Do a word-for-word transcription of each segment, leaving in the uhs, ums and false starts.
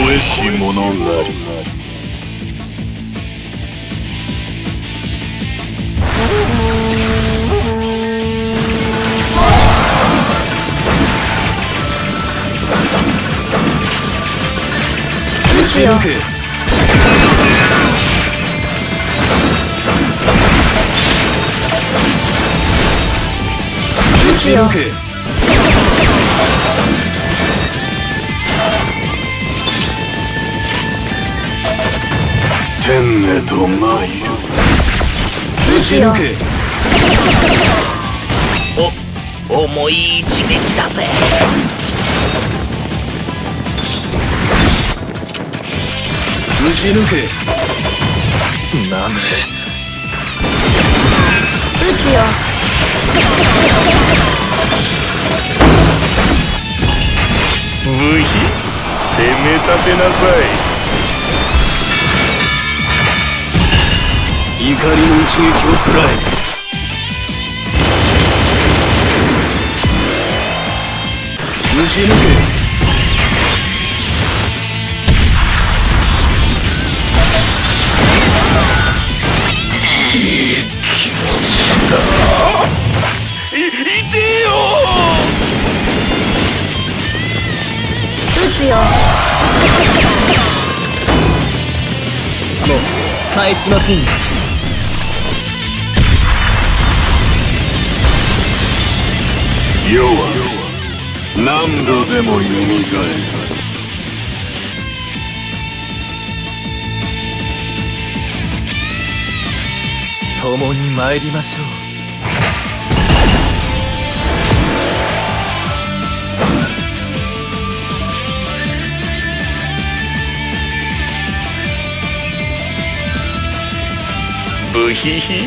えし者なり。 打ち抜け。打ち抜け。 天へと参る。 打ち抜け。 お、重い一撃だぜ。 打ち抜け。 なめ。 打つよ。 無比、攻め立てなさい。 怒りの一撃を食らえ。打ち抜け。 いい気持ちだ。い、いてよ。 打つよ。もう返しませんよ。 世は何度でも蘇る。 共に参りましょう。 ブヒヒ。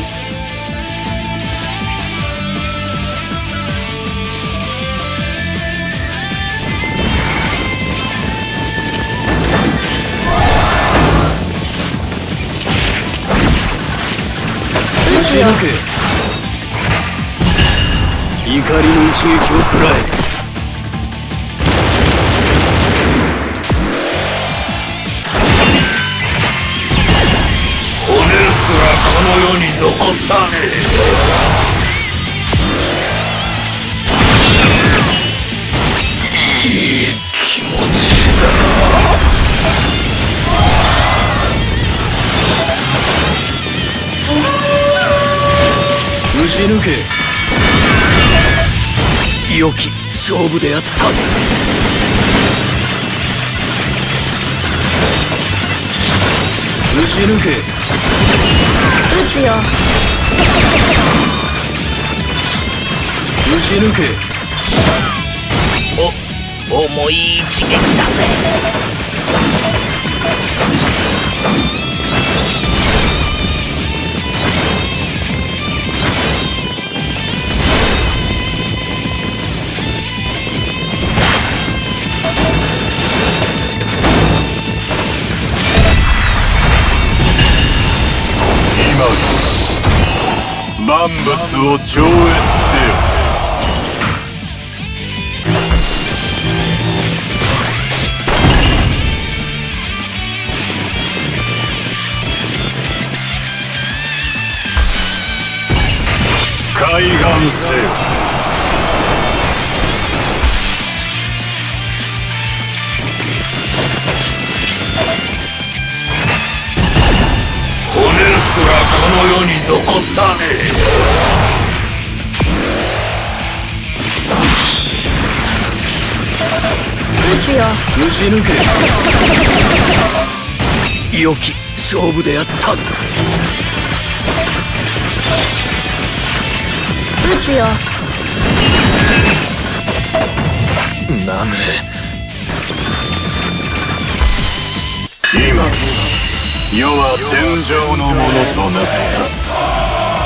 打ち抜け。怒りの一撃を食らえ。 骨すらこの世に残さねえ。いい気持ちだ。 打ち抜け。良き勝負であった。打ち抜け。打つよ。打ち抜け。 お、重い一撃だぜ。 今こそ万物を超越せよ。開眼せよ。骨すらこの世に残さねえ。 打つよ。打ち抜け。良き勝負であった。打つよ。 なめ。 今世は天上のものとなった。